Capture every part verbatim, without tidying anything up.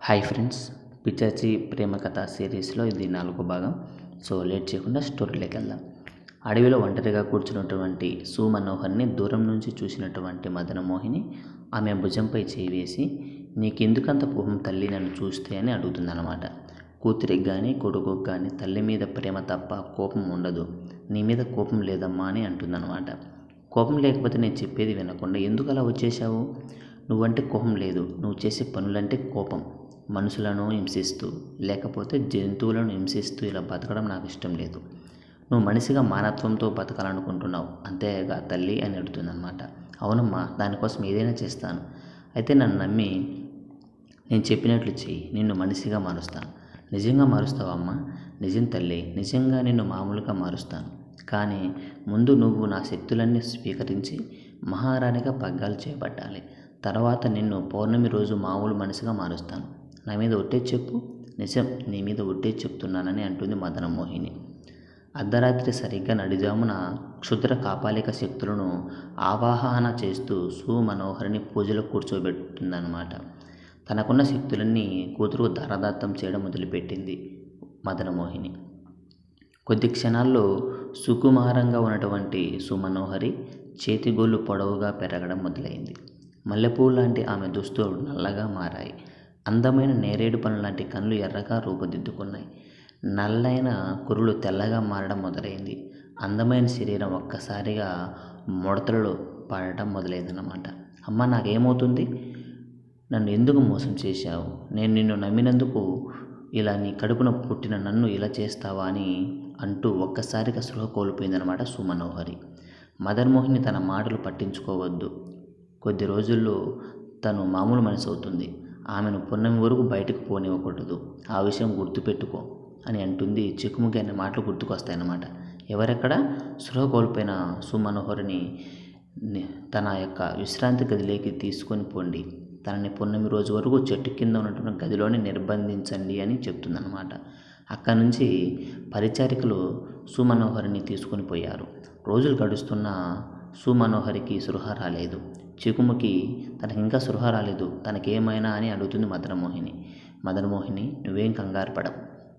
Hi friends, పిచాచి ప్రేమ కథ సిరీస్లో ఇది నాలుగో భాగం. సో లేట్ చేయకుండా స్టోరీలోకి వెళ్దాం. అడవిలో ఒంటరిగా కూర్చున్నటువంటి సుమనోహర్ని దూరం నుంచి చూసినటువంటి మదనమోహిని ఆమె భుజంపై చేయి వేసి, నీకెందుకంత కోపం తల్లి నన్ను చూస్తే అని అడుగుతుందన్నమాట. కూతురికి కానీ కొడుకుకి కానీ తల్లి మీద ప్రేమ తప్ప కోపం ఉండదు, నీ మీద కోపం లేదమ్మా అని అంటుందన్నమాట. కోపం లేకపోతే నేను చెప్పేది వినకుండా ఎందుకు అలా వచ్చేసావు? నువ్వంటే కోపం లేదు, నువ్వు చేసే పనులంటే కోపం. మనుషులను హింసిస్తూ లేకపోతే జంతువులను హింసిస్తూ ఇలా బతకడం నాకు ఇష్టం లేదు. నువ్వు మనిషిగా మానవత్వంతో బతకాలనుకుంటున్నావు అంతేగా తల్లి అని అడుగుతుందన్నమాట. అవునమ్మా, దానికోసం ఏదైనా చేస్తాను. అయితే నన్ను నమ్మి నేను చెప్పినట్లు చెయ్యి, నిన్ను మనిషిగా మారుస్తాను. నిజంగా మారుస్తావమ్మా? నిజం తల్లి, నిజంగా నిన్ను మామూలుగా మారుస్తాను. కానీ ముందు నువ్వు నా శక్తులన్నీ స్వీకరించి మహారాణిగా పగ్గాలు చేపట్టాలి. తర్వాత నిన్ను పౌర్ణమి రోజు మామూలు మనిషిగా మారుస్తాను. నా మీద ఒట్టే చెప్పు. నిజం, నీ మీద ఒట్టే చెప్తున్నానని అంటుంది మదనమోహిని. అర్ధరాత్రి సరిగ్గా నడిజామున క్షుద్ర కాపాలిక శక్తులను ఆవాహన చేస్తూ సుమనోహరిని పూజలో కూర్చోబెట్టిందన్నమాట. తనకున్న శక్తులన్నీ కూతురు ధారదత్తం చేయడం మొదలుపెట్టింది మదనమోహిని. కొద్ది క్షణాల్లో సుకుమారంగా ఉన్నటువంటి సుమనోహరి చేతిగోళ్ళు పొడవుగా పెరగడం మొదలైంది. మల్లెపూలు లాంటి ఆమె దుస్తులు నల్లగా మారాయి. అందమైన నేరేడు పనుల లాంటి కళ్ళు ఎర్రగా రూపుదిద్దుకున్నాయి. నల్లైన కురులు తెల్లగా మారడం మొదలైంది. అందమైన శరీరం ఒక్కసారిగా ముడతలు పడటం మొదలైందన్నమాట. అమ్మ, నాకేమవుతుంది? నన్ను ఎందుకు మోసం చేశావు? నేను నిన్ను నమ్మినందుకు ఇలా నీ కడుపున పుట్టిన నన్ను ఇలా చేస్తావా అని అంటూ ఒక్కసారిగా స్పృహ కోల్పోయిందనమాట సుమనోహరి. మదనమోహిని తన మాటలు పట్టించుకోవద్దు. కొద్ది రోజుల్లో తను మామూలు మనిషి అవుతుంది. ఆమెను పున్నమి వరకు బయటకు పోనివ్వకూడదు. ఆ విషయం గుర్తుపెట్టుకో అని అంటుంది. చిక్కుముకి అనే మాటలు గుర్తుకొస్తాయన్నమాట. ఎవరెక్కడ? స్పృహ కోల్పోయిన సుమనోహరిని తన యొక్క విశ్రాంతి గదిలోకి తీసుకొని పోండి. తనని పున్నమి రోజు వరకు చెట్టు కింద ఉన్నటువంటి గదిలోనే నిర్బంధించండి అని చెప్తుందన్నమాట. అక్కడి నుంచి పరిచారికలు సుమనోహరిని తీసుకొని పోయారు. రోజులు గడుస్తున్న సుమనోహరికి సృహ రాలేదు. చికుముకి తనకి ఇంకా సృహ రాలేదు, తనకేమైనా అని అడుగుతుంది మదనమోహిని. మదనమోహిని, నువ్వేం కంగారు పడవు.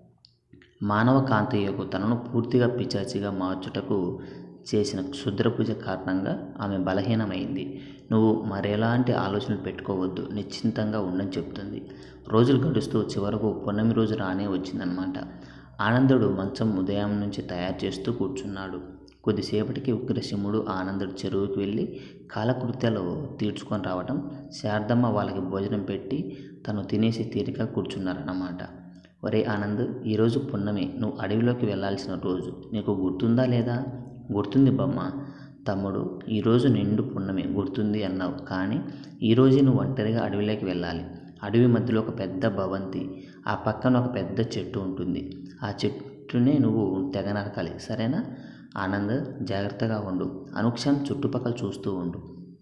మానవ కాంతయ్యకు తనను పూర్తిగా పిచాచిగా మార్చుటకు చేసిన క్షుద్ర పూజ కారణంగా ఆమె బలహీనమైంది. నువ్వు మరెలాంటి ఆలోచనలు పెట్టుకోవద్దు, నిశ్చింతంగా ఉండని చెప్తుంది. రోజులు గడుస్తూ చివరకు పున్నమి రోజు రానే వచ్చిందనమాట. ఆనందుడు మంచం ఉదయం నుంచి తయారు చేస్తూ కూర్చున్నాడు. కొద్దిసేపటికి ఉగ్రసింహుడు ఆనందుడు చెరువుకి వెళ్ళి కాలకృత్యాలు తీర్చుకొని రావటం, శారదమ్మ వాళ్ళకి భోజనం పెట్టి తను తినేసి తీరిక కూర్చున్నారన్నమాట. ఒరే ఆనంద్, ఈరోజు పున్నమి, నువ్వు అడవిలోకి వెళ్ళాల్సిన రోజు. నీకు గుర్తుందా లేదా? గుర్తుంది బొమ్మ. తమ్ముడు, ఈరోజు నిండు పున్నమి గుర్తుంది అన్నావు, కానీ ఈరోజే నువ్వు ఒంటరిగా అడవిలోకి వెళ్ళాలి. అడవి మధ్యలో ఒక పెద్ద భవంతి, ఆ పక్కన ఒక పెద్ద చెట్టు ఉంటుంది. ఆ చెట్టునే నువ్వు తెగ నరకాలి, సరేనా? ఆనంద్, జాగ్రత్తగా ఉండు. అనుక్షణం చుట్టుపక్కల చూస్తూ ఉండు.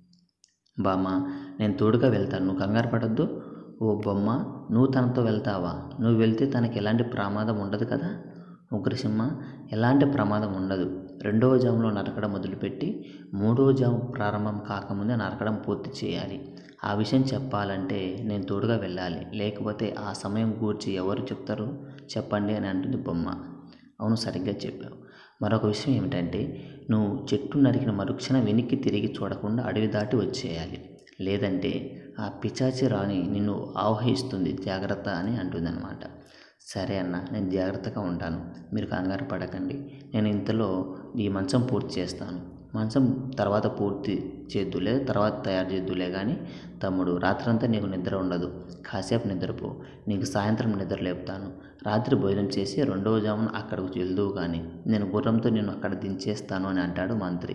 బామ్మ, నేను తోడుగా వెళ్తాను, నువ్వు కంగారు పడద్దు. ఓ బొమ్మ, నువ్వు తనతో వెళ్తావా? నువ్వు వెళ్తే తనకి ఎలాంటి ప్రమాదం ఉండదు కదా? ఉగ్రసింహ, ఎలాంటి ప్రమాదం ఉండదు. రెండవ జాములో నరకడం మొదలుపెట్టి మూడవ జాము ప్రారంభం కాకముందే నరకడం పూర్తి చేయాలి. ఆ విషయం చెప్పాలంటే నేను తోడుగా వెళ్ళాలి, లేకపోతే ఆ సమయం గూర్చి ఎవరు చెప్తారు చెప్పండి అని అంటుంది బొమ్మ. అవును, సరిగ్గా చెప్పావు. మరొక విషయం ఏమిటంటే, నువ్వు చెట్టు నరికిన మరుక్షణం వెనక్కి తిరిగి చూడకుండా అడవి దాటి వచ్చేయాలి. లేదంటే ఆ పిచాచి రాణి నిన్ను ఆవహిస్తుంది, జాగ్రత్త అని అంటుందన్నమాట. సరే అన్న, నేను జాగ్రత్తగా ఉంటాను, మీరు కంగారు పడకండి. నేను ఇంతలో ఈ మంచం పూర్తి చేస్తాను. మంచం తర్వాత పూర్తి చేద్దులే, తర్వాత తయారు చేద్దులే. కానీ తమ్ముడు, రాత్రంతా నీకు నిద్ర ఉండదు, కాసేపు నిద్రపో. నీకు సాయంత్రం నిద్ర లేపుతాను. రాత్రి భోజనం చేసి రెండవ జామున అక్కడికి వెళ్దువు కానీ నేను గుర్రంతో నిన్ను అక్కడ దించేస్తాను అని అంటాడు మంత్రి.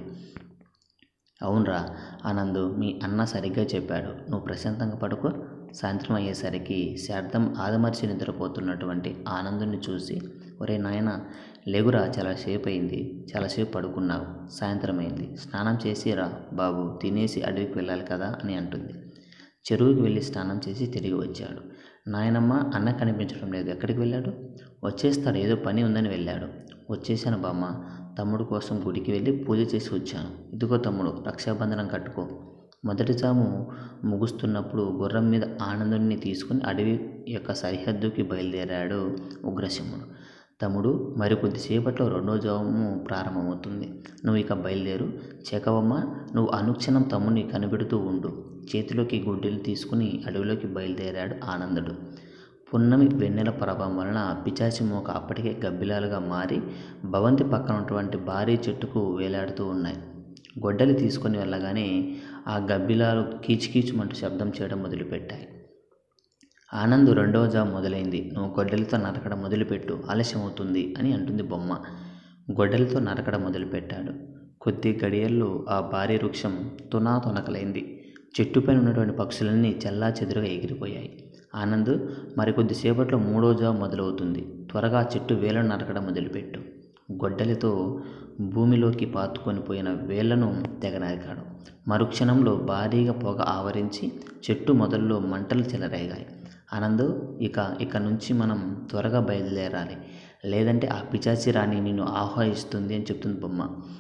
అవునరా ఆనంద్, మీ అన్న సరిగ్గా చెప్పాడు. నువ్వు ప్రశాంతంగా పడుకో. సాయంత్రం అయ్యేసరికి శారదం ఆదమర్చి నిద్రపోతున్నటువంటి ఆనందుని చూసి, ఒరే నాయన, లేగురా, చాలాసేపు అయింది, చాలాసేపు పడుకున్నావు, సాయంత్రం అయింది, స్నానం చేసి రా బాబు, తినేసి అడవికి వెళ్ళాలి కదా అని అంటుంది. చెరువుకి వెళ్ళి స్నానం చేసి తిరిగి వచ్చాడు. నాయనమ్మ, అన్న కనిపించడం లేదు, ఎక్కడికి వెళ్ళాడు? వచ్చేస్తాడు, ఏదో పని ఉందని వెళ్ళాడు. వచ్చేసాను బామ్మ, తమ్ముడు కోసం గుడికి వెళ్ళి పూజ చేసి వచ్చాను. ఇదిగో తమ్ముడు, రక్షాబంధనం కట్టుకో. మొదటి జాము ముగుస్తున్నప్పుడు గుర్రం మీద ఆనందుని తీసుకుని అడవి యొక్క సరిహద్దుకి బయలుదేరాడు ఉగ్రసింహుడు. తమ్ముడు, మరికొద్దిసేపట్లో రెండో జాము ప్రారంభమవుతుంది. నువ్వు ఇక బయలుదేరు. చెకవమ్మ, నువ్వు అనుక్షణం తమ్ముడిని కనిపెడుతూ ఉండు. చేతిలోకి గుడ్డలు తీసుకుని అడవిలోకి బయలుదేరాడు ఆనందుడు. పున్నమి వెన్నెల ప్రభావం వలన పిశాచి మూక అప్పటికే గబ్బిలాలుగా మారి భవంతి పక్కన ఉన్నటువంటి భారీ చెట్టుకు వేలాడుతూ ఉన్నాయి. గొడ్డలి తీసుకొని వెళ్ళగానే ఆ గబ్బిలాలు కీచుకీచుమంటూ శబ్దం చేయడం మొదలుపెట్టాయి. ఆనంద్, రెండవ జాము మొదలైంది. నువ్వు గొడ్డలితో నరకడం మొదలుపెట్టు, ఆలస్యం అవుతుంది అని అంటుంది బొమ్మ. గొడ్డలితో నరకడం మొదలుపెట్టాడు. కొద్ది గడియల్లో ఆ భారీ వృక్షం తునా తొనకలైంది. చెట్టుపైన ఉన్నటువంటి పక్షులన్నీ చెల్లా చెదురుగా ఎగిరిపోయాయి. ఆనంద్, మరికొద్దిసేపట్లో మూడో జాము మొదలవుతుంది. త్వరగా చెట్టు వేలను నరకడం మొదలుపెట్టు. గొడ్డలితో భూమిలోకి పాతుకొని పోయిన వేళ్లను తెగ నరికాడు. మరుక్షణంలో భారీగా పొగ ఆవరించి చెట్టు మొదల్లో మంటలు చెలరేగాయి. ఆనంద్, ఇక ఇక నుంచి మనం త్వరగా బయలుదేరాలి, లేదంటే ఆ పిశాచి రాణి నిన్ను ఆహ్వానిస్తుంది అని చెప్తుంది బొమ్మ.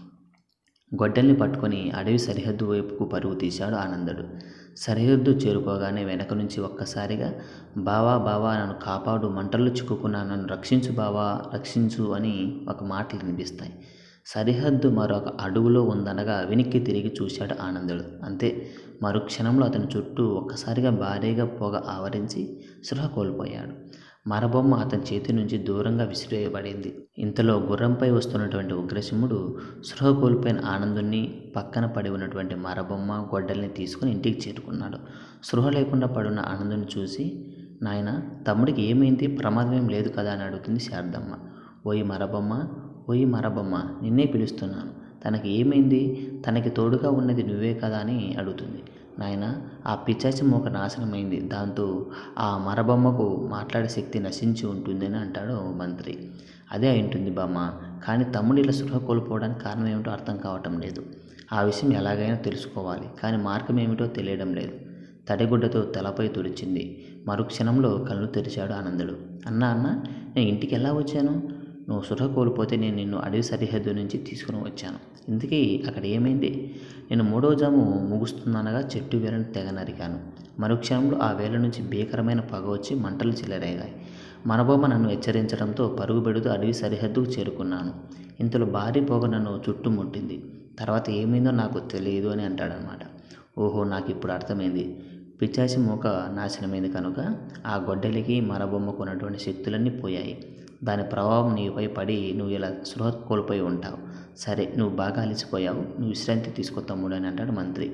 గొడ్డల్ని పట్టుకొని అడవి సరిహద్దు వైపుకు పరుగు తీశాడు ఆనందుడు. సరిహద్దు చేరుకోగానే వెనక నుంచి ఒక్కసారిగా, బావా బావా, నన్ను కాపాడు, మంటల్లో చిక్కుకున్నా, నన్ను రక్షించు బావా, రక్షించు అని ఒక మాటలు వినిపిస్తాయి. సరిహద్దు మరొక అడుగులో ఉందనగా వెనక్కి తిరిగి చూశాడు ఆనందుడు. అంతే, మరుక్షణంలో అతని చుట్టూ ఒక్కసారిగా భారీగా పొగ ఆవరించి స్పృహ కోల్పోయాడు. మరబొమ్మ అతని చేతి నుంచి దూరంగా విసిరేయబడింది. ఇంతలో గుర్రంపై వస్తున్నటువంటి ఉగ్రసింహుడు స్పృహ కోల్పోయిన ఆనందుని, పక్కన పడి ఉన్నటువంటి మరబొమ్మ, గొడ్డల్ని తీసుకుని ఇంటికి చేరుకున్నాడు. స్పృహ లేకుండా పడున్న ఆనందుని చూసి, నాయన, తమ్ముడికి ఏమైంది, ప్రమాదం ఏం లేదు కదా అని అడుగుతుంది శారదమ్మ. ఓయి మరబొమ్మ, ఓయి మరబొమ్మ, నిన్నే పిలుస్తున్నాను. తనకి ఏమైంది, తనకి తోడుగా ఉన్నది నువ్వే కదా అని అడుగుతుంది. నాయన, ఆ పిశాచి మూక నాశనమైంది. దాంతో ఆ మరబొమ్మకు మాట్లాడే శక్తి నశించి ఉంటుందని అంటాడు మంత్రి. అదే అయింటుంది బామ్మ, కానీ తమ్ముడు ఇలా స్పృహ కోల్పోవడానికి కారణం ఏమిటో అర్థం కావటం లేదు. ఆ విషయం ఎలాగైనా తెలుసుకోవాలి, కానీ మార్గం ఏమిటో తెలియడం లేదు. తడిగుడ్డతో తలపై తుడిచింది. మరుక్షణంలో కళ్ళు తెరిచాడు ఆనందుడు. అన్నా అన్న, నేను ఇంటికి ఎలా వచ్చాను? నువ్వు స్పృహ కోల్పోతే నేను నిన్ను అడవి సరిహద్దు నుంచి తీసుకుని వచ్చాను. ఇంతకీ అక్కడ ఏమైంది? నేను మూడో జాము ముగుస్తుందనగా చెట్టు వేలను తెగ నరికాను. మరుక్షణంలో ఆ వేల నుంచి భీకరమైన పొగ వచ్చి మంటలు చెలరేగాయి. మనబొమ్మ నన్ను హెచ్చరించడంతో పరుగు పెడుతూ అడవి సరిహద్దుకు చేరుకున్నాను. ఇంతలో భారీ పొగ నన్ను చుట్టుముట్టింది. తర్వాత ఏమైందో నాకు తెలియదు అని అంటాడనమాట. ఓహో, నాకు ఇప్పుడు అర్థమైంది. పిశాచి మూక నాశనమైంది కనుక ఆ గొడ్డలికి మరబొమ్మకు ఉన్నటువంటి శక్తులన్నీ పోయాయి. దాని ప్రభావం నీపై పడి నువ్వు ఇలా స్పృహ కోల్పోయి ఉంటావు. సరే, నువ్వు బాగా అలసిపోయావు, నువ్వు విశ్రాంతి తీసుకో తమ్ముడు అని అంటాడు మంత్రి.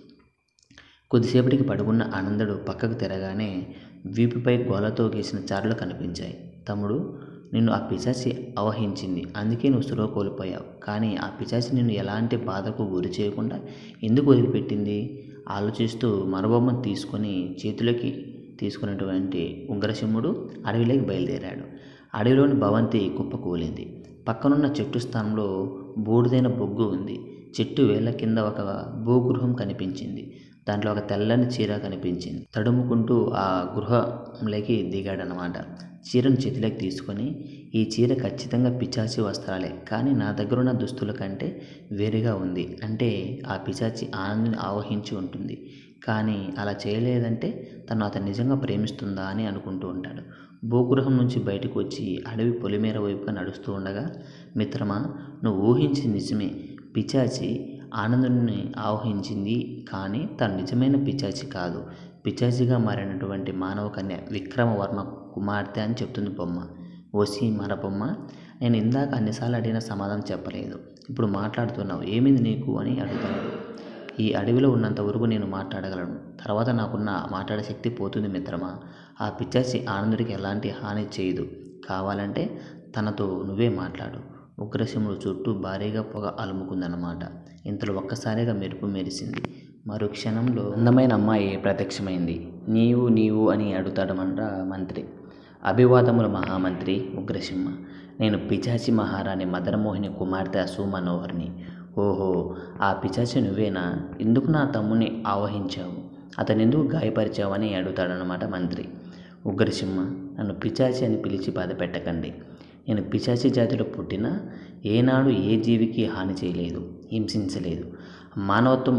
కొద్దిసేపటికి పడుకున్న ఆనందుడు పక్కకు తిరగానే వీపుపై గోలతో గీసిన చారలు కనిపించాయి. తమ్ముడు, నిన్ను ఆ పిశాచి ఆవహించింది, అందుకే నువ్వు స్పృహ కోల్పోయావు. కానీ ఆ పిశాచి నిన్ను ఎలాంటి బాధకు గురి చేయకుండా ఎందుకు వదిలిపెట్టింది? ఆలోచిస్తూ మరబొమ్మను తీసుకొని చేతిలోకి తీసుకున్నటువంటి ఉగ్రసింహుడు అడవిలోకి బయలుదేరాడు. అడవిలోని భవంతి కుప్పకూలింది. పక్కనున్న చెట్టు స్థానంలో బూడిదైన బొగ్గు ఉంది. చెట్టు వేళ్ల కింద ఒక భూగృహం కనిపించింది. దాంట్లో ఒక తెల్లని చీర కనిపించింది. తడుముకుంటూ ఆ గృహంలోకి దిగాడనమాట. చీరను చేతిలోకి తీసుకొని, ఈ చీర ఖచ్చితంగా పిశాచి వస్త్రాలే, కానీ నా దగ్గర ఉన్న దుస్తుల కంటే వేరుగా ఉంది. అంటే ఆ పిశాచి ఆనందుని ఆవహించి ఉంటుంది. కానీ అలా చేయలేదంటే తను అతను నిజంగా ప్రేమిస్తుందా అని అనుకుంటూ ఉంటాడు. భూగృహం నుంచి బయటకు వచ్చి అడవి పొలిమేర వైపుగా నడుస్తూ ఉండగా, మిత్రమా, నువ్వు ఊహించింది నిజమే. పిశాచి ఆనందుని ఆవహించింది, కానీ తను నిజమైన పిశాచి కాదు. పిశాచిగా మారినటువంటి మానవ కన్య విక్రమవర్మ కుమార్తె అని చెప్తుంది బొమ్మ. ఓసి మరబొమ్మ, నేను ఇందాక అన్నిసార్లు అడిగిన సమాధానం చెప్పలేదు. ఇప్పుడు మాట్లాడుతున్నావు, ఏమింది నీకు అని అడుగుతాడు. ఈ అడవిలో ఉన్నంత వరకు నేను మాట్లాడగలను, తర్వాత నాకున్న మాట్లాడే శక్తి పోతుంది మిత్రమా. ఆ పిశాచి ఆనందుడికి ఎలాంటి హాని చేయదు. కావాలంటే తనతో నువ్వే మాట్లాడు. ఉగ్రసింహుడు చుట్టూ భారీగా పొగ అలుముకుందన్నమాట. ఇంతలో ఒక్కసారిగా మెరుపు మెరిసింది. మరు క్షణంలో అందమైన అమ్మాయి ప్రత్యక్షమైంది. నీవు నీవు అని అడుగుతాడమంట మంత్రి. అభివాదముల మహామంత్రి ఉగ్రసింహ, నేను పిశాచి మహారాణి మదనమోహిని కుమార్తె సుమనోహర్ని. ఓహో, ఆ పిశాచి నువ్వేనా? ఎందుకు నా తమ్ముని ఆవహించావు? అతను ఎందుకు గాయపరిచావని అడుగుతాడనమాట మంత్రి. ఉగ్రసింహ, నన్ను పిశాచి అని పిలిచి బాధ పెట్టకండి. నేను పిశాచి జాతిలో పుట్టినా ఏనాడు ఏ జీవికి హాని చేయలేదు, హింసించలేదు. మానవత్వం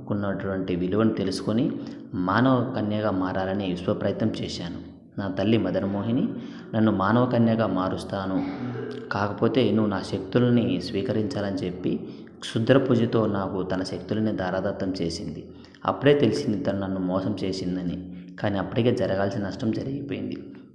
మానవుకున్నటువంటి విలువను తెలుసుకొని మానవ కన్యగా మారాలని విశ్వప్రయత్నం చేశాను. నా తల్లి మదనమోహిని నన్ను మానవ కన్యగా మారుస్తాను, కాకపోతే నువ్వు నా శక్తుల్ని స్వీకరించాలని చెప్పి క్షుద్ర పూజతో నాకు తన శక్తులని దారాదత్తం చేసింది. అప్పుడే తెలిసింది తను నన్ను మోసం చేసిందని. కానీ అప్పటికే జరగాల్సిన నష్టం జరిగిపోయింది.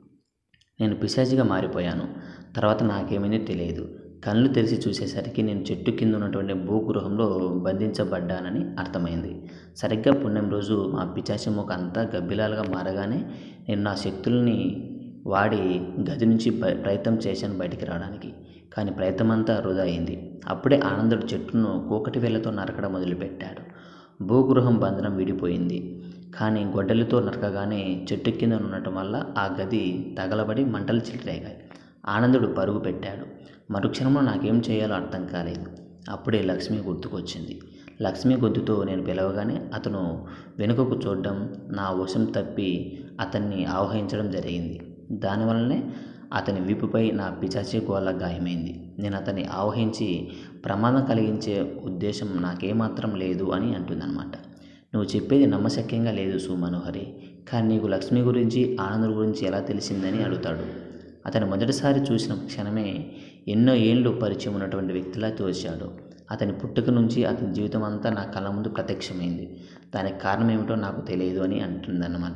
నేను పిశాచిగా మారిపోయాను. తర్వాత నాకేమైందో తెలియదు. కళ్ళు తెరిచి చూసేసరికి నేను చెట్టు కింద ఉన్నటువంటి భూగృహంలో బంధించబడ్డానని అర్థమైంది. సరిగ్గా పుణ్యం రోజు మా పిశాచి ముఖ అంతా గబ్బిలాలుగా మారగానే నేను నా శక్తుల్ని వాడి గది నుంచి ప్రయత్నం చేశాను బయటికి రావడానికి. కానీ ప్రయత్నం అంతా వృధా అయింది. అప్పుడే ఆనందుడు చెట్టును కూకటి వేళ్లతో నరకడం మొదలుపెట్టాడు. భూగృహం బంధనం విడిపోయింది. కానీ గొడ్డలితో నరకగానే చెట్టు కింద ఉండటం వల్ల ఆ గది తగలబడి మంటలు చిల్లిరేగాయి. ఆనందుడు పరుగు పెట్టాడు. మరుక్షణంలో నాకేం చేయాలో అర్థం కాలేదు. అప్పుడే లక్ష్మి గుర్తుకొచ్చింది. లక్ష్మి గొంతుతో నేను పిలవగానే అతను వెనుకకు చూడడం, నా వశం తప్పి అతన్ని ఆవహించడం జరిగింది. దానివల్లనే అతని వీపుపై నా పిశాచి గోళ్ళ గాయమైంది. నేను అతన్ని ఆవహించి ప్రమాదం కలిగించే ఉద్దేశం నాకేమాత్రం లేదు అని అంటుందన్నమాట. నువ్వు చెప్పేది నమ్మశక్యంగా లేదు సుమనోహరి, కానీ నీకు లక్ష్మి గురించి ఆనంద్ గురించి ఎలా తెలిసిందని అడుగుతాడు. అతను మొదటిసారి చూసిన క్షణమే ఎన్నో ఏళ్ళు పరిచయం ఉన్నటువంటి వ్యక్తిలా తోచాడు. అతని పుట్టుక నుంచి అతని జీవితం అంతా నా కళ్ళ ముందు ప్రత్యక్షమైంది. దానికి కారణం ఏమిటో నాకు తెలియదు అని అంటుందన్నమాట.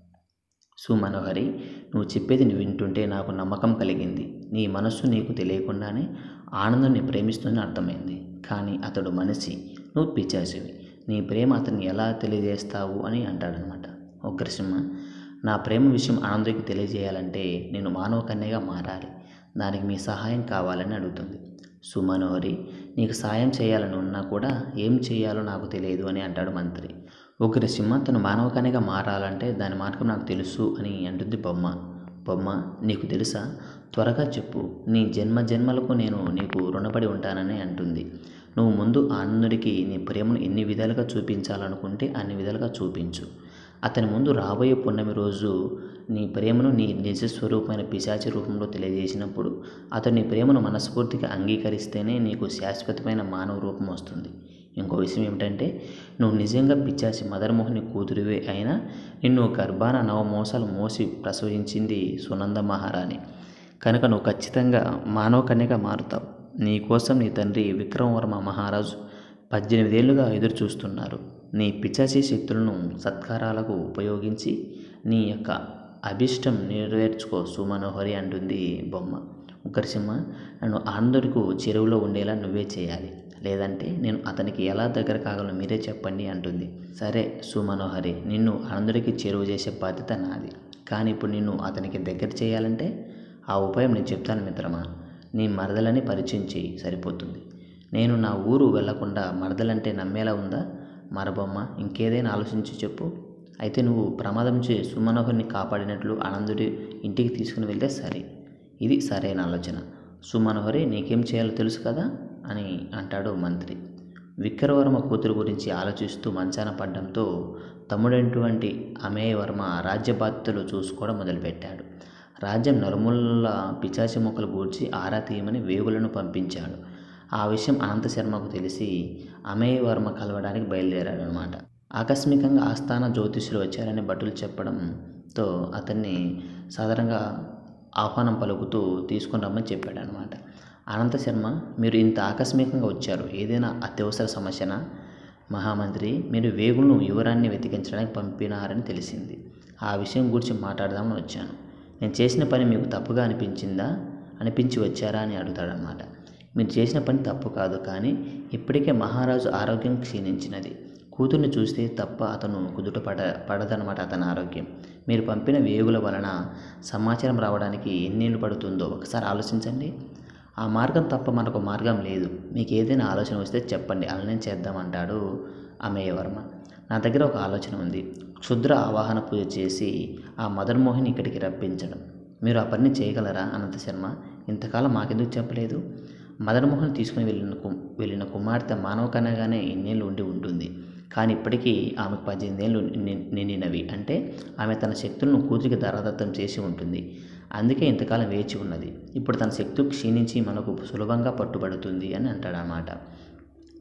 సుమనోహరి, నువ్వు చెప్పేది నువ్వు వింటుంటే నాకు నమ్మకం కలిగింది. నీ మనస్సు నీకు తెలియకుండానే ఆనందాన్ని ప్రేమిస్తుందని అర్థమైంది. కానీ అతడు మనిషి, నువ్వు పిశాచివి. నీ ప్రేమ అతన్ని ఎలా తెలియజేస్తావు అని అంటాడనమాట. ఉగ్రసింహ, నా ప్రేమ విషయం ఆనందకి తెలియజేయాలంటే నేను మానవ కన్యగా మారాలి. దానికి మీ సహాయం కావాలని అడుగుతుంది. సుమనోహరి, నీకు సాయం చేయాలని ఉన్నా కూడా ఏం చేయాలో నాకు తెలియదు అని అంటాడు మంత్రి. ఉగ్రసింహ తను మానవ కన్యగా మారాలంటే దాని మార్గం నాకు తెలుసు అని అంటుంది బొమ్మ. బొమ్మ, నీకు తెలుసా? త్వరగా చెప్పు. నీ జన్మ జన్మలకు నేను నీకు రుణపడి ఉంటానని అంటుంది. నువ్వు ముందు ఆనందుడికి నీ ప్రేమను ఎన్ని విధాలుగా చూపించాలనుకుంటే అన్ని విధాలుగా చూపించు. అతని ముందు రాబోయే పున్నమి రోజు నీ ప్రేమను నీ నిజస్వరూపమైన పిశాచి రూపంలో తెలియజేసినప్పుడు అతడు నీ ప్రేమను మనస్ఫూర్తిగా అంగీకరిస్తేనే నీకు శాశ్వతమైన మానవ రూపం వస్తుంది. ఇంకో విషయం ఏమిటంటే, నువ్వు నిజంగా పిశాచి మదనమోహిని కూతురివే అయినా నిన్ను గర్భాన నవ మోసాలు మోసి ప్రసవించింది సునంద మహారాణి కనుక నువ్వు ఖచ్చితంగా మానవ కన్యగా మారుతావు. నీ కోసం నీ తండ్రి విక్రమవర్మ మహారాజు పద్దెనిమిదేళ్లుగా ఎదురు చూస్తున్నారు. నీ పిశాచి శక్తులను సత్కారాలకు ఉపయోగించి నీ యొక్క అభిష్టం నెరవేర్చుకో సుమనోహరి అంటుంది బొమ్మ. ఉగ్రసింహ, నన్ను ఆనందుడికి చెరువులో ఉండేలా నువ్వే చేయాలి, లేదంటే నేను అతనికి ఎలా దగ్గర కాగలను మీరే చెప్పండి అంటుంది. సరే సుమనోహరి, నిన్ను ఆనందుడికి చెరువు చేసే బాధ్యత నాది. కానీ ఇప్పుడు నిన్ను అతనికి దగ్గర చేయాలంటే ఆ ఉపాయం నేను చెప్తాను మిత్రమా. నీ మరదలని పరిచయం చేయి, సరిపోతుంది. నేను నా ఊరు వెళ్లకుండా మరదలంటే నమ్మేలా ఉందా? మరబొమ్మ, ఇంకేదైనా ఆలోచించి చెప్పు. అయితే నువ్వు ప్రమాదం నుంచి సుమనోహర్ని కాపాడినట్లు ఆనందుడి ఇంటికి తీసుకుని వెళ్తే సరే. ఇది సరైన ఆలోచన. సుమనోహరి, నీకేం చేయాలో తెలుసు కదా అని అంటాడు మంత్రి. విక్రమవర్మ కూతురు గురించి ఆలోచిస్తూ మంచాన పడ్డంతో తమ్ముడైనటువంటి అమేయవర్మ రాజ్య బాధ్యతలు చూసుకోవడం మొదలుపెట్టాడు. రాజ్యం నలుమూలల పిశాచి మొక్కలు గూర్చి ఆరా తీయమని వేగులను పంపించాడు. ఆ విషయం అనంతశర్మకు తెలిసి అమేయవర్మ కలవడానికి బయలుదేరాడు అనమాట. ఆకస్మికంగా ఆస్థాన జ్యోతిష్యులు వచ్చారని భటులు చెప్పడంతో అతన్ని సాధారణంగా ఆహ్వానం పలుకుతూ తీసుకుని రమ్మని చెప్పాడు అనమాట. అనంతశర్మ, మీరు ఇంత ఆకస్మికంగా వచ్చారు, ఏదైనా అత్యవసర సమస్యనా? మహామంత్రి, మీరు వేగులను యువరాన్ని వెతికించడానికి పంపినారని తెలిసింది. ఆ విషయం గురించి మాట్లాడదామని వచ్చాను. నేను చేసిన పని మీకు తప్పుగా అనిపించిందా అనిపించి వచ్చారా అని అడుగుతాడనమాట. మీరు చేసిన పని తప్పు కాదు, కానీ ఇప్పటికే మహారాజు ఆరోగ్యం క్షీణించినది. కూతుర్ని చూస్తే తప్ప అతను కుదుట పడ పడదనమాట అతని ఆరోగ్యం. మీరు పంపిన వేగుల వలన సమాచారం రావడానికి ఎన్నేళ్ళు పడుతుందో ఒకసారి ఆలోచించండి. ఆ మార్గం తప్ప మనకు మార్గం లేదు. మీకు ఏదైనా ఆలోచన వస్తే చెప్పండి, అలానే చేద్దామంటాడు అమేయవర్మ. నా దగ్గర ఒక ఆలోచన ఉంది. క్షుద్ర ఆవాహన పూజ చేసి ఆ మదన్మోహిని ఇక్కడికి రప్పించడం. మీరు ఆ పని చేయగలరా అనంతశర్మ? ఇంతకాలం మాకెందుకు చెప్పలేదు? మదన్మోహన్ తీసుకుని వెళ్ళిన కు వెళ్ళిన కుమార్తె మానవ కన్యగానే ఎన్నేళ్ళు ఉండి ఉంటుంది. కానీ ఇప్పటికీ ఆమెకు పద్దెనిమిది ఏళ్ళు నిండినవి. అంటే ఆమె తన శక్తులను కూతురికి దారాదత్తం చేసి ఉంటుంది. అందుకే ఇంతకాలం వేచి ఉన్నది. ఇప్పుడు తన శక్తి క్షీణించి మనకు సులభంగా పట్టుబడుతుంది అని అంటాడనమాట.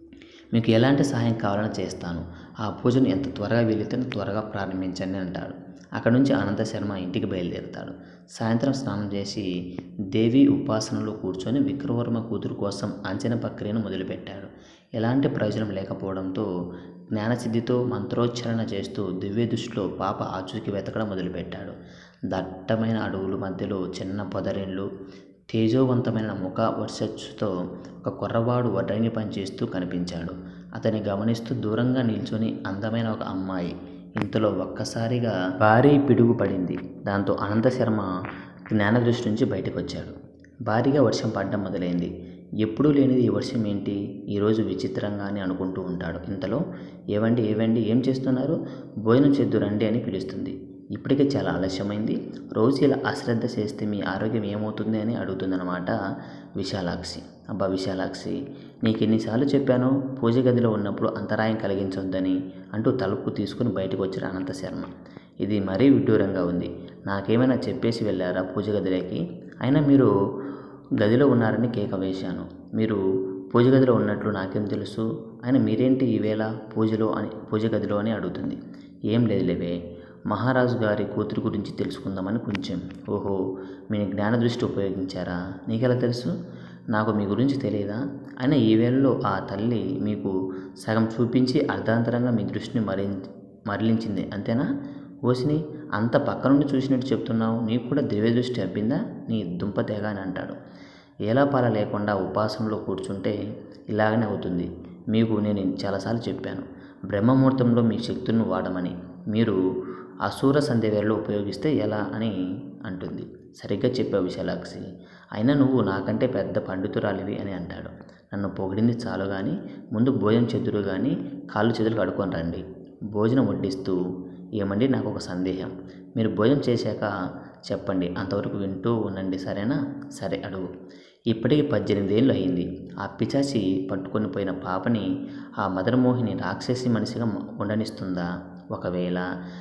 మీకు ఎలాంటి సహాయం కావాలని చేస్తాను. ఆ పూజను ఎంత త్వరగా వీలైతే త్వరగా ప్రారంభించండి అంటాడు. అక్కడ నుంచి అనంత శర్మ ఇంటికి బయలుదేరుతాడు. సాయంత్రం స్నానం చేసి దేవి ఉపాసనలో కూర్చొని విక్రవర్మ కూతురు కోసం అంచన ప్రక్రియను మొదలుపెట్టాడు. ఎలాంటి ప్రయోజనం లేకపోవడంతో జ్ఞానసిద్ధితో మంత్రోచ్చారణ చేస్తూ దివ్య దృష్టిలో పాప ఆచూకీ వెతకడం మొదలుపెట్టాడు. దట్టమైన అడవుల మధ్యలో చిన్న పొదరిళ్ళు, తేజోవంతమైన ముఖ వర్చస్సుతో ఒక కుర్రవాడు వడ్రంగి పనిచేస్తూ కనిపించాడు. అతన్ని గమనిస్తూ దూరంగా నిల్చొని అందమైన ఒక అమ్మాయి. ఇంతలో ఒక్కసారిగా భారీ పిడుగు పడింది. దాంతో అనంత శర్మ జ్ఞానదృష్టి నుంచి బయటకు వచ్చాడు. భారీగా వర్షం పడడం మొదలైంది. ఎప్పుడూ లేనిది ఈ వర్షం ఏంటి ఈరోజు విచిత్రంగానే అనుకుంటూ ఉంటాడు. ఇంతలో ఏవండి ఏవండి ఏం చేస్తున్నారు, భోజనం చేద్దు రండి అని పిలుస్తుంది. ఇప్పటికే చాలా ఆలస్యమైంది, రోజు ఇలా అశ్రద్ధ చేస్తే మీ ఆరోగ్యం ఏమవుతుంది అని అడుగుతుందన్నమాట విశాలాక్షి. అబ్బా విశాలాక్షి, నీకు ఎన్నిసార్లు చెప్పాను పూజ గదిలో ఉన్నప్పుడు అంతరాయం కలిగించొద్దని అంటూ తలుపు తీసుకుని బయటకు వచ్చాడు అనంత శర్మ. ఇది మరీ విడ్డూరంగా ఉంది, నాకేమైనా చెప్పేసి వెళ్ళారా పూజ గదిలోకి? అయినా మీరు గదిలో ఉన్నారని కేక వేశాను. మీరు పూజ గదిలో ఉన్నట్లు నాకేం తెలుసు? అయినా మీరేంటి ఈవేళ పూజలో అని పూజ గదిలో అని అడుగుతుంది. ఏం లేదులేవే, మహారాజు గారి కూతురు గురించి తెలుసుకుందామని కొంచెం. ఓహో, మీ జ్ఞానదృష్టి ఉపయోగించారా? నీకెలా తెలుసు? నాకు మీ గురించి తెలియదా? అయినా ఈ వేళలో ఆ తల్లి మీకు సగం చూపించి అర్ధాంతరంగా మీ దృష్టిని మరి మరలించింది అంతేనా? ఓసిని, అంత పక్క నుండి చూసినట్టు చెప్తున్నావు, నీకు కూడా దివ్య దృష్టి అబ్బిందా నీ దుంపతేగ అని అంటాడు. ఏలాపాల లేకుండా ఉపాసనలో కూర్చుంటే ఇలాగనే అవుతుంది. మీకు నేను చాలాసార్లు చెప్పాను బ్రహ్మముహూర్తంలో మీ శక్తులను వాడమని. మీరు అసూర సంధ్య వేళలో ఉపయోగిస్తే ఎలా అని అంటుంది. సరిగ్గా చెప్పావు విశాలాక్షి, అయినా నువ్వు నాకంటే పెద్ద పండితురాలివి అని అంటాడు. నన్ను పొగిడింది చాలు కానీ ముందు భోజనం చెదురు కానీ కాళ్ళు చేతులు కడుక్కొని రండి. భోజనం వడ్డిస్తూ, ఏమండి నాకు ఒక సందేహం, మీరు భోజనం చేశాక చెప్పండి, అంతవరకు వింటూ ఉండండి సరేనా? సరే అడుగు. ఇప్పటికి పద్దెనిమిది ఏళ్ళు అయింది. ఆ పిచాచి పట్టుకొని పోయిన పాపని ఆ మదనమోహిని రాక్షసి మనిషిగా ఉండనిస్తుందా? ఒకవేళ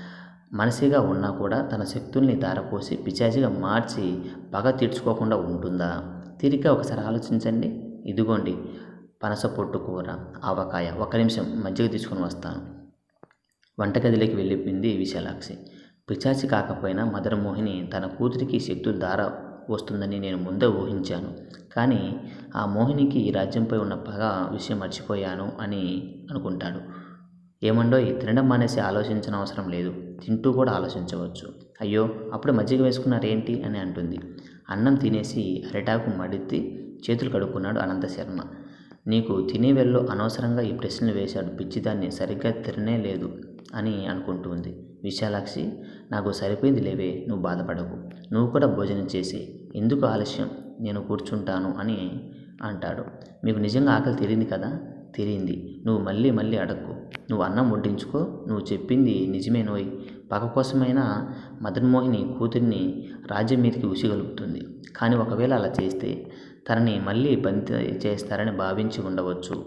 మనిషిగా ఉన్నా కూడా తన శక్తుల్ని ధారపోసి పిచాచిగా మార్చి పగ తీర్చుకోకుండా ఉంటుందా? తిరిగి ఒకసారి ఆలోచించండి. ఇదిగోండి పనస పొట్టు కూర, ఆవకాయ, ఒక్క నిమిషం మజ్జిగ తీసుకొని వస్తాను. వంటగదిలోకి వెళ్ళిపోయింది విశాలాక్షి. పిచాచి కాకపోయినా మదనమోహిని తన కూతురికి శక్తులు ధార వస్తుందని నేను ముందే ఊహించాను. కానీ ఆ మోహినికి ఈ రాజ్యంపై ఉన్న పగ విషయం మర్చిపోయాను అని అనుకుంటాడు. ఏమండోయ్, తినడం మానేసి ఆలోచించిన అవసరం లేదు, తింటూ కూడా ఆలోచించవచ్చు. అయ్యో, అప్పుడే మజ్జిగ వేసుకున్నారేంటి అని అంటుంది. అన్నం తినేసి అరిటాకు మడితి చేతులు కడుక్కున్నాడు అనంత శర్మ. నీకు తినే వేళలో అనవసరంగా ఈ ప్రశ్నలు వేశాడు పిచ్చిదాన్ని, సరిగ్గా తిననే లేదు అని అనుకుంటుంది. విశాలాక్షి, నాకు సరిపోయింది లేవే, నువ్వు బాధపడకు, నువ్వు కూడా భోజనం చేసి ఎందుకు ఆలస్యం, నేను కూర్చుంటాను అని అంటాడు. మీకు నిజంగా ఆకలి తీరింది కదా? తీరింది. నువ్వు మళ్ళీ మళ్ళీ అడక్కు, నువ్వు అన్నం వడ్డించుకో. నువ్వు చెప్పింది నిజమేనోయ్, పగ కోసమైనా మదన్మోహిని కూతుర్ని రాజ్యం మీదకి ఉసిగలుపుతుంది. కానీ ఒకవేళ అలా చేస్తే తనని మళ్ళీ బంతి చేస్తారని భావించి ఉండవచ్చు.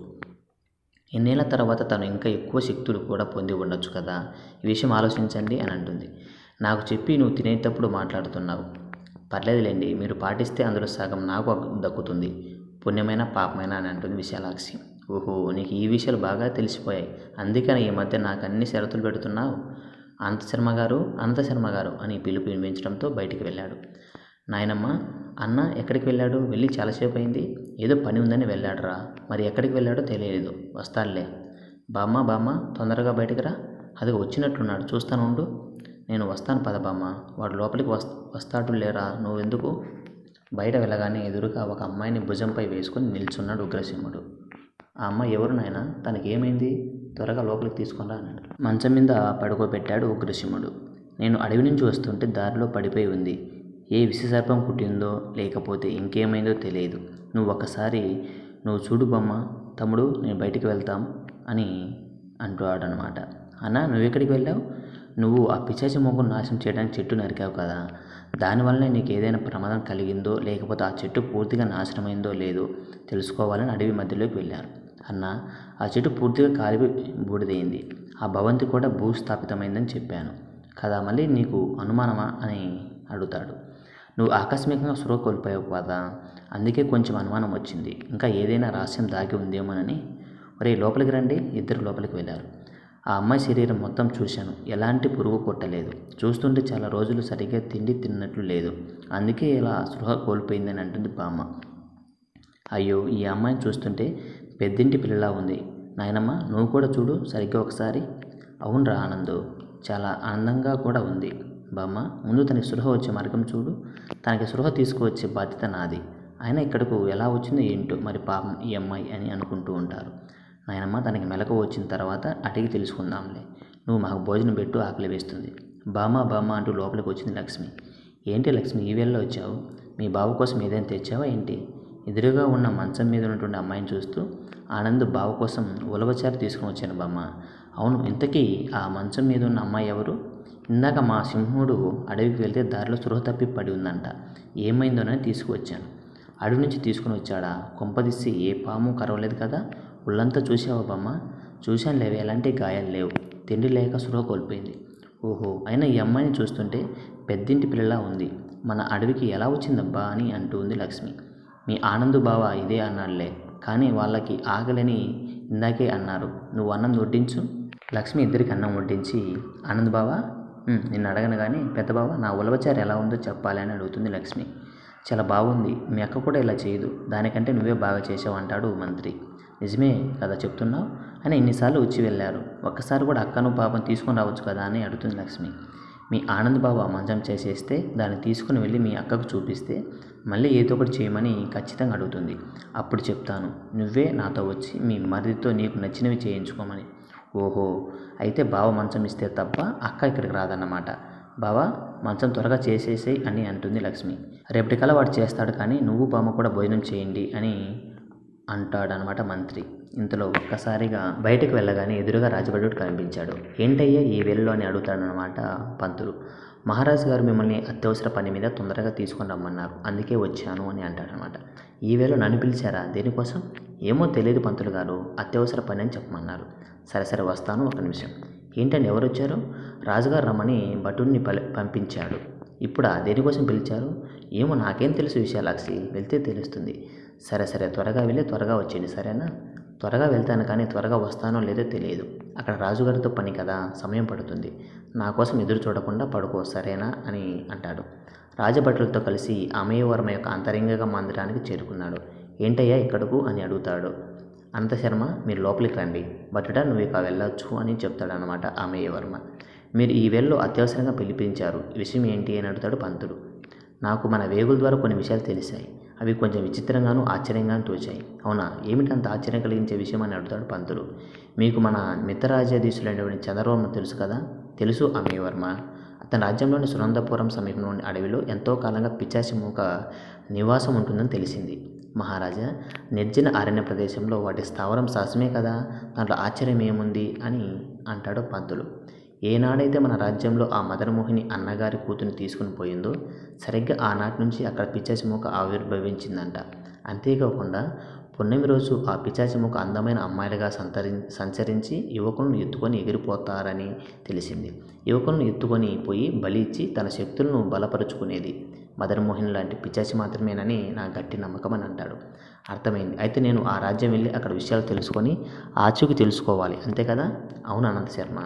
ఎన్నేళ్ల తర్వాత తను ఇంకా ఎక్కువ శక్తులు కూడా పొంది ఉండొచ్చు కదా, ఈ విషయం ఆలోచించండి అని అంటుంది. నాకు చెప్పి నువ్వు తినేటప్పుడు మాట్లాడుతున్నావు. పర్లేదులేండి, మీరు పాటిస్తే అందులో సగం నాకు దక్కుతుంది, పుణ్యమైన పాపమైన అని అంటుంది విశాలాక్షి. ఓహో, నీకు ఈ విషయాలు బాగా తెలిసిపోయాయి, అందుకని ఈ మధ్య నాకు అన్ని షరతులు పెడుతున్నావు. అనంత శర్మ గారు అనంత శర్మ గారు అని పిలుపు వినిపించడంతో బయటికి వెళ్ళాడు. నాయనమ్మ, అన్న ఎక్కడికి వెళ్ళాడు? వెళ్ళి చాలాసేపు అయింది. ఏదో పని ఉందని వెళ్ళాడురా, మరి ఎక్కడికి వెళ్ళాడో తెలియలేదు, వస్తాడులే. బామ్మ బామ్మ తొందరగా బయటికి రా, అది వచ్చినట్లున్నాడు, చూస్తాను ఉండు. నేను వస్తాను పద బామ్మ, వాడు లోపలికి వస్ వస్తాడు లేరా, నువ్వెందుకు? బయట వెళ్ళగానే ఎదురుగా ఒక అమ్మాయిని భుజంపై వేసుకొని నిల్చున్నాడు ఉగ్రసింహుడు. ఆ అమ్మాయి ఎవరు నాయన, తనకి ఏమైంది? త్వరగా లోపలికి తీసుకొని రా అన్నాడు. మంచం మీద పడుకోబెట్టాడు ఉగ్రసింహుడు. నేను అడవి నుంచి వస్తుంటే దారిలో పడిపోయి ఉంది. ఏ విషసర్పం కుట్టిందో లేకపోతే ఇంకేమైందో తెలియదు. నువ్వు ఒక్కసారి నువ్వు చూడు బొమ్మ. తమ్ముడు, నేను బయటికి వెళ్తాం అని అంటాడనమాట. అన్న, నువ్వెక్కడికి వెళ్ళావు? నువ్వు ఆ పిశాచి మొగ్గును నాశనం చేయడానికి చెట్టు నరికావు కదా, దానివల్లనే నీకు ఏదైనా ప్రమాదం కలిగిందో లేకపోతే ఆ చెట్టు పూర్తిగా నాశనమైందో లేదో తెలుసుకోవాలని అడవి మధ్యలోకి వెళ్ళారు. అన్న, ఆ చెట్టు పూర్తిగా కాలి బూడిదైంది, ఆ భవంతి కూడా భూస్థాపితమైందని చెప్పాను కదా, మళ్ళీ నీకు అనుమానమా అని అడుగుతాడు. నువ్వు ఆకస్మికంగా స్పృహ కోల్పోయావు కదా, అందుకే కొంచెం అనుమానం వచ్చింది. ఇంకా ఏదైనా రహస్యం దాగి ఉందేమోనని. ఒరే లోపలికి రండి. ఇద్దరు లోపలికి వెళ్ళారు. ఆ అమ్మాయి శరీరం మొత్తం చూశాను. ఎలాంటి పురుగు కొట్టలేదు. చూస్తుంటే చాలా రోజులు సరిగ్గా తిండి తిన్నట్లు లేదు. అందుకే ఇలా స్పృహ కోల్పోయిందని అంటుంది బామ్మ. అయ్యో, ఈ అమ్మాయిని చూస్తుంటే పెద్దింటి పిల్లలా ఉంది. నాయనమ్మ, నువ్వు కూడా చూడు సరిగ్గా ఒకసారి. అవునరా ఆనందు, చాలా ఆనందంగా కూడా ఉంది. బామ్మ, ముందు తనకి స్పృహ వచ్చే మార్గం చూడు. తనకి స్పృహ తీసుకువచ్చే బాధ్యత నాది. అయినా ఇక్కడకు ఎలా వచ్చిందో ఏంటో మరి పాపం ఈ అమ్మాయి అని అనుకుంటూ ఉంటారు. నాయనమ్మ, తనకి మెలకు వచ్చిన తర్వాత అడిగి తెలుసుకుందాంలే. నువ్వు మాకు భోజనం పెట్టు, ఆకలి వేస్తుంది. బామ్మ బామ్మ అంటూ లోపలికి వచ్చింది లక్ష్మి. ఏంటి లక్ష్మి, ఈ వేళలో వచ్చావు? మీ బావ కోసం ఏదైనా తెచ్చావా ఏంటి? ఎదురుగా ఉన్న మంచం మీద ఉన్నటువంటి అమ్మాయిని చూస్తూ ఆనంద్ బావ కోసం ఉలవచారు తీసుకుని వచ్చాను బామ్మ. అవును, ఇంతకీ ఆ మంచం మీద ఉన్న అమ్మాయి ఎవరు? ఇందాక మా సింహుడు అడవికి వెళ్తే దారిలో స్పృహ తప్పి పడి ఉందంట. ఏమైందోనని తీసుకువచ్చాను. అడవి నుంచి తీసుకుని వచ్చాడా? కొంపదీసి ఏ పాము కరవలేదు కదా? ఒళ్ళంతా చూసావా బామ్మ? చూశాను లేవే, ఎలాంటి గాయాలు లేవు. తిండి లేక స్పృహ కోల్పోయింది. ఓహో, అయినా ఈ అమ్మాయిని చూస్తుంటే పెద్దింటి పిల్లలా ఉంది. మన అడవికి ఎలా వచ్చిందబ్బా అని అంటూ ఉంది లక్ష్మి. మీ ఆనందు బావ ఇదే అన్నాడులే, కానీ వాళ్ళకి ఆకలని ఇందాకే అన్నారు. నువ్వు అన్నం వడ్డించు. లక్ష్మి ఇద్దరికి అన్నం వడ్డించి, ఆనంద్ బావ, నిన్ను అడగను కానీ పెద్ద బావ, నా ఉలవచారు ఎలా ఉందో చెప్పాలి అని అడుగుతుంది లక్ష్మి. చాలా బాగుంది. మీ అక్క కూడా ఇలా చేయదు. దానికంటే నువ్వే బాగా చేసావు అంటాడు మంత్రి. నిజమే కదా చెప్తున్నావు? అని ఇన్నిసార్లు వచ్చి వెళ్ళారు. ఒక్కసారి కూడా అక్కను పాపం తీసుకొని రావచ్చు కదా అని అడుగుతుంది లక్ష్మి. మీ ఆనంద్ బావ మంచం చేసేస్తే దాన్ని తీసుకుని వెళ్ళి మీ అక్కకు చూపిస్తే మళ్ళీ ఏదో ఒకటి చేయమని ఖచ్చితంగా అడుగుతుంది. అప్పుడు చెప్తాను నువ్వే నాతో వచ్చి మీ మరిదితో నీకు నచ్చినవి చేయించుకోమని. ఓహో, అయితే బావ మంచం ఇస్తే తప్ప అక్క ఇక్కడికి రాదన్నమాట. బావా, మంచం త్వరగా చేసేసేయి అని అంటుంది లక్ష్మి. రేపటికల్లా వాడు చేస్తాడు, కానీ నువ్వు బామ్మ కూడా భోజనం చేయండి అని అంటాడనమాట మంత్రి. ఇంతలో ఒక్కసారిగా బయటకు వెళ్ళగానే ఎదురుగా రాజభటుడు కనిపించాడు. ఏంటయ్యా ఈ వేళలో అని అడుగుతాడనమాట పంతులు. మహారాజు గారు మిమ్మల్ని అత్యవసర పని మీద తొందరగా తీసుకొని రమ్మన్నారు, అందుకే వచ్చాను అని అంటాడనమాట. ఈ వేళ నన్ను పిలిచారా? దేనికోసం? ఏమో తెలియదు పంతులు గారు, అత్యవసర పని అని చెప్పమన్నారు. సరే సరే వస్తాను, ఒక నిమిషం. ఏంటండి ఎవరు వచ్చారు? రాజుగారు రమ్మని భటుడిని పంపించాడు. ఇప్పుడా? దేనికోసం పిలిచారు? ఏమో నాకేం తెలుసు విశాలాక్షి, వెళ్తే తెలుస్తుంది. సరే సరే త్వరగా వెళ్ళి త్వరగా వచ్చేయండి, సరేనా? త్వరగా వెళ్తాను, కానీ త్వరగా వస్తానో లేదో తెలియదు. అక్కడ రాజుగారితో పని కదా, సమయం పడుతుంది. నా కోసం ఎదురు చూడకుండా పడుకో, సరేనా అని అంటాడు. రాజభటులతో కలిసి అమయవర్మ యొక్క అంతరంగిక మందిరానికి చేరుకున్నాడు. ఏంటయ్యా ఇక్కడకు అని అడుగుతాడు. అనంతశర్మ, మీరు లోపలికి రండి. భటుడా, నువ్వు ఇక వెళ్ళొచ్చు అని చెప్తాడనమాట అమయవర్మ. మీరు ఈ వేళలో అత్యవసరంగా పిలిపించారు, విషయం ఏంటి అని అడుగుతాడు పంతులు. నాకు మన వేగుల ద్వారా కొన్ని విషయాలు తెలిసాయి. అవి కొంచెం విచిత్రంగానూ ఆశ్చర్యంగానూ తోచాయి. అవునా, ఏమిటంత ఆశ్చర్యం కలిగించే విషయం అని అడుగుతాడు పంతులు. మీకు మన మిత్రరాజ్యాధీశులైనటువంటి చంద్రవర్మ తెలుసు కదా? తెలుసు అమయవర్మ. అతని రాజ్యంలోని సునందపురం సమీపంలోని అడవిలో ఎంతో కాలంగా పిశాచి మూక నివాసం ఉంటుందని తెలిసింది. మహారాజా, నిర్జన అరణ్య ప్రదేశంలో వాటి స్థావరం సహజమే కదా, దాంట్లో ఆశ్చర్యం ఏముంది అని అంటాడు పంతులు. ఏనాడైతే మన రాజ్యంలో ఆ మదనమోహిని అన్నగారి కూతురిని తీసుకుని పోయిందో సరిగ్గా ఆనాటి నుంచి అక్కడ పిశాచి మూక ఆవిర్భవించిందంట. అంతేకాకుండా పున్నమి రోజు ఆ పిశాచి మూక అందమైన అమ్మాయిలుగా సంతరి సంచరించి యువకులను ఎత్తుకొని ఎగిరిపోతారని తెలిసింది. యువకులను ఎత్తుకొని పోయి బలి ఇచ్చి తన శక్తులను బలపరుచుకునేది మదనమోహిని లాంటి పిశాచి మాత్రమేనని నా గట్టి నమ్మకం అని అంటాడు. అర్థమైంది. అయితే నేను ఆ రాజ్యం వెళ్ళి అక్కడ విషయాలు తెలుసుకొని ఆచూకీ తెలుసుకోవాలి, అంతే కదా? అవును అనంతశర్మ.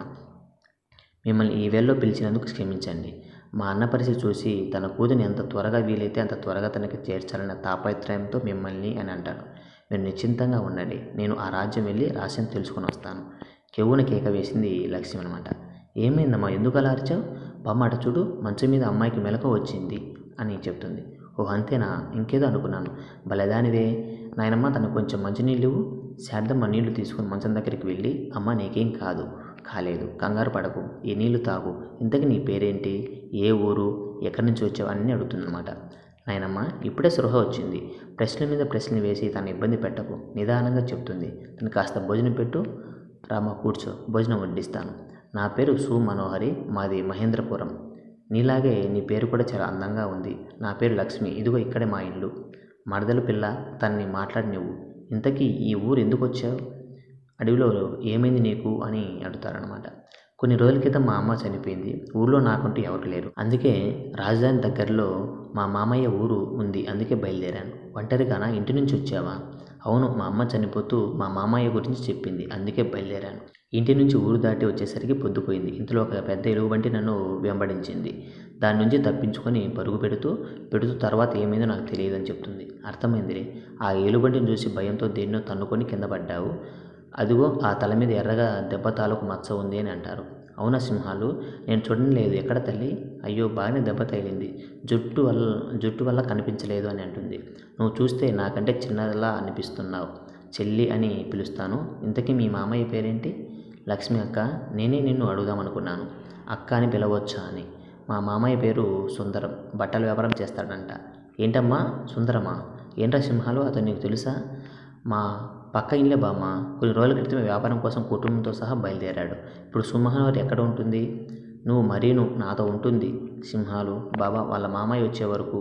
మిమ్మల్ని ఈ వేళలో పిలిచినందుకు క్షమించండి. మా అన్న పరిస్థితి చూసి తన కూతురిని ఎంత త్వరగా వీలైతే అంత త్వరగా తనకి చేర్చాలన్న తాపత్రయంతో మిమ్మల్ని అని అంటాడు. మీరు నిశ్చింతంగా ఉండండి, నేను ఆ రాజ్యం వెళ్ళి రహస్యం తెలుసుకొని వస్తాను. కెవ్వున కేక వేసింది లక్ష్మి అనమాట. ఏమైందమ్మా, ఎందుకు అలా అరిచావు? బామ్మ అటు చూడు, మంచం మీద అమ్మాయికి మెలకు వచ్చింది అని చెప్తుంది. ఓ అంతేనా, ఇంకేదో అనుకున్నాను. భలేదానివే. నాయనమ్మ, తనకు కొంచెం మంచినీళ్ళు ఇవ్వు. శారదమ్మ నీళ్లు తీసుకుని మంచం దగ్గరికి వెళ్ళి, అమ్మ నీకేం కాదు, కాలేదు, కంగారు పడకు, ఈ నీళ్లు తాగు. ఇంతకీ నీ పేరేంటి, ఏ ఊరు, ఎక్కడి నుంచి వచ్చావు అన్నీ అడుగుతుందన్నమాట. నాయనమ్మ, ఇప్పుడే స్పృహ వచ్చింది. ప్రశ్నల మీద ప్రశ్నలు వేసి తను ఇబ్బంది పెట్టకు, నిదానంగా చెప్తుంది. తను కాస్త భోజనం పెట్టు. రామ కూర్చో, భోజనం వడ్డిస్తాను. నా పేరు సు మనోహరి, మాది మహేంద్రపురం. నీలాగే నీ పేరు కూడా చాలా అందంగా ఉంది. నా పేరు లక్ష్మి, ఇదిగో ఇక్కడే మా ఇల్లు. మరదలు పిల్ల, తనని మాట్లాడి నువ్వు. ఇంతకీ ఈ ఊరు ఎందుకు వచ్చావు? అడవిలో ఏమైంది నీకు అని అడుగుతారనమాట. కొన్ని రోజుల క్రితం మా అమ్మ చనిపోయింది. ఊళ్ళో నాకంటూ ఎవరు లేరు. అందుకే రాజధాని దగ్గరలో మా మామయ్య ఊరు ఉంది, అందుకే బయలుదేరాను. ఒంటరిగానా, ఇంటి నుంచి వచ్చావా? అవును, మా అమ్మ చనిపోతూ మా మామయ్య గురించి చెప్పింది, అందుకే బయలుదేరాను. ఇంటి నుంచి ఊరు దాటి వచ్చేసరికి పొద్దుపోయింది. ఇంతలో ఒక పెద్ద ఎలుగుబంటి నన్ను వెంబడించింది. దాని నుంచి తప్పించుకొని పరుగు పెడుతూ పెడుతూ తర్వాత ఏమైందో నాకు తెలియదని చెప్తుంది. అర్థమైందిలే, ఆ ఎలుగుబంటిని చూసి భయంతో దేన్నో తన్నుకొని కింద పడ్డావు. అదిగో ఆ తల మీద ఎర్రగా దెబ్బ తాలూకు మచ్చ ఉంది అని అంటారు. అవునా సింహాలు, నేను చూడడం లేదు, ఎక్కడ తల్లి? అయ్యో, బాగానే దెబ్బ తగిలింది, జుట్టు వల్ల జుట్టు వల్ల కనిపించలేదు అని అంటుంది. నువ్వు చూస్తే నాకంటే చిన్నదిలా అనిపిస్తున్నావు, చెల్లి అని పిలుస్తాను. ఇంతకీ మీ మామయ్య పేరేంటి? లక్ష్మి అక్క. నేనే నిన్ను అడుగుదామనుకున్నాను, అక్క అని పిలవచ్చా అని. మా మామయ్య పేరు సుందరం, బట్టల వ్యాపారం చేస్తాడంట. ఏంటమ్మా సుందరమా? ఏంట్రా సింహాలు, అతను నీకు తెలుసా? మా పక్క ఇల్లే బామ్మ. కొన్ని రోజుల క్రితమే వ్యాపారం కోసం కుటుంబంతో సహా బయలుదేరాడు. ఇప్పుడు సింహాలు ఎక్కడ ఉంటుంది? నువ్వు మరీను నాతో ఉంటుంది సింహాలు. బాబా వాళ్ళ మామయ్య వచ్చే వరకు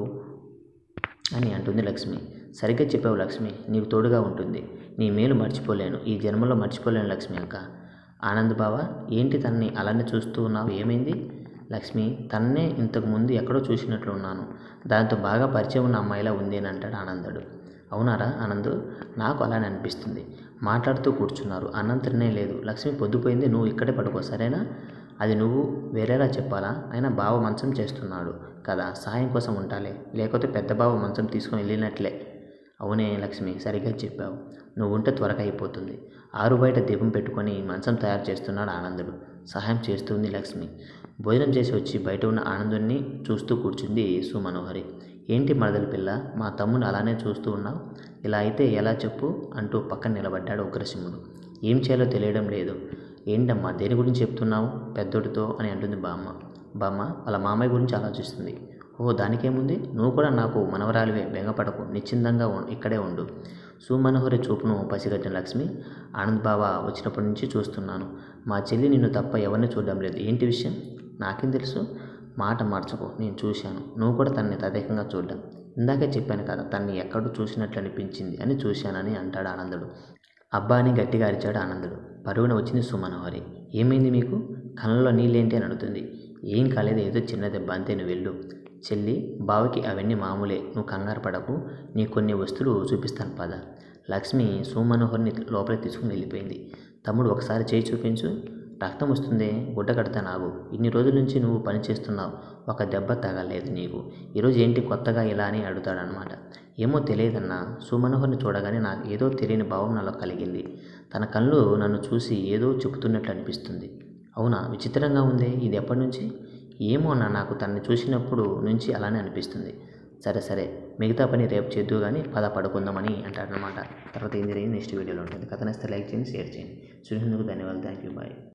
అని అంటుంది లక్ష్మి. సరిగ్గా చెప్పావు లక్ష్మి, నీకు తోడుగా ఉంటుంది. నీ మేలు మర్చిపోలేను, ఈ జన్మలో మర్చిపోలేను లక్ష్మి అక్క. ఆనంద్ బావ, ఏంటి తన్ని అలానే చూస్తూ ఉన్నావు, ఏమైంది? లక్ష్మి, తన్నే ఇంతకు ముందు ఎక్కడో చూసినట్లు ఉన్నాను, దాంతో బాగా పరిచయం ఉన్న అమ్మాయిలా ఉంది అని అంటాడు ఆనందుడు. అవునారా ఆనంద్? నాకు అలానే అనిపిస్తుంది. మాట్లాడుతూ కూర్చున్నారు. అన్నంతనే లేదు. లక్ష్మి, పొద్దుపోయింది, నువ్వు ఇక్కడే పడుకో సరేనా? అది నువ్వు వేరేలా చెప్పాలా? అయినా బావ మంచం చేస్తున్నాడు కదా, సాయం కోసం ఉంటాలే, లేకపోతే పెద్ద బావ మంచం తీసుకొని వెళ్ళినట్లే. అవునే లక్ష్మి, సరిగ్గా చెప్పావు. నువ్వు ఉంటే త్వరగా అయిపోతుంది. ఆరు బయట దీపం పెట్టుకొని మంచం తయారు చేస్తున్నాడు ఆనందుడు. సహాయం చేస్తుంది లక్ష్మి. భోజనం చేసి వచ్చి బయట ఉన్న ఆనందుడిని చూస్తూ కూర్చుంది సుమనోహరి. ఏంటి మరదల పిల్ల, మా తమ్ముని అలానే చూస్తూ ఉన్నావు? ఇలా అయితే ఎలా చెప్పు అంటూ పక్కన నిలబడ్డాడు ఉగ్రసింహుడు. ఏం చేయాలో తెలియడం లేదు. ఏంటమ్మా, దేని గురించి చెప్తున్నావు పెద్దోడితో అని అంటుంది బామ్మ. బామ్మ వాళ్ళ మామయ్య గురించి ఆలోచిస్తుంది. ఓ, దానికేముంది, నువ్వు కూడా నాకు మనవరాలివే, బెంగపడకు, నిశ్చిందంగా ఇక్కడే ఉండు. సుమనోహరి చూపును పసిగట్టిన లక్ష్మి, ఆనంద్ బావ వచ్చినప్పటి నుంచి చూస్తున్నాను, మా చెల్లి నిన్ను తప్ప ఎవరిని చూడడం లేదు. ఏంటి విషయం? నాకేం తెలుసు, మాట మార్చుకో, నేను చూశాను. నువ్వు కూడా తనని తదేకంగా చూడ్డం. ఇందాకే చెప్పాను కదా, తన్ని ఎక్కడో చూసినట్లు అనిపించింది అని చూశానని అంటాడు ఆనందుడు. అబ్బా అని గట్టిగా అరిచాడు ఆనందుడు. పరుగున వచ్చింది సుమనోహరి. ఏమైంది మీకు? కళ్ళలో నీళ్ళేంటి అని అడుగుతుంది. ఏం కాలేదు, ఏదో చిన్న దెబ్బ అంతే, నువ్వు వెళ్ళు. చెల్లి, బావకి అవన్నీ మామూలే, నువ్వు కంగారు పడకు, నీ కొన్ని వస్తువులు చూపిస్తాను పద. లక్ష్మి సుమనోహర్ని లోపలికి తీసుకుని వెళ్ళిపోయింది. తమ్ముడు, ఒకసారి చేయి చూపించు. రక్తం వస్తుందే, గుడ్డ కడతా నాగు. ఇన్ని రోజుల నుంచి నువ్వు పని చేస్తున్నావు, ఒక దెబ్బ తగలేదు నీకు, ఈరోజు ఏంటి కొత్తగా ఇలా అని అడుగుతాడనమాట. ఏమో తెలియదన్నా, సుమనోహర్ని చూడగానే నాకు ఏదో తెలియని భావం నాలో కలిగింది. తన కళ్ళు నన్ను చూసి ఏదో చెబుతున్నట్లు అనిపిస్తుంది. అవునా, విచిత్రంగా ఉందే, ఇది ఎప్పటి నుంచి? ఏమో అన్న, నాకు తనని చూసినప్పుడు నుంచి అలానే అనిపిస్తుంది. సరే సరే, మిగతా పని రేపు చేద్దు కానీ పద పడుకుందామని అంటాడనమాట. తర్వాత ఏం జరిగింది నెక్స్ట్ వీడియోలో ఉంటుంది. కథ నచ్చితే లైక్ చేయండి, షేర్ చేయండి. చూసినందుకు ధన్యవాదాలు. Thank you, bye.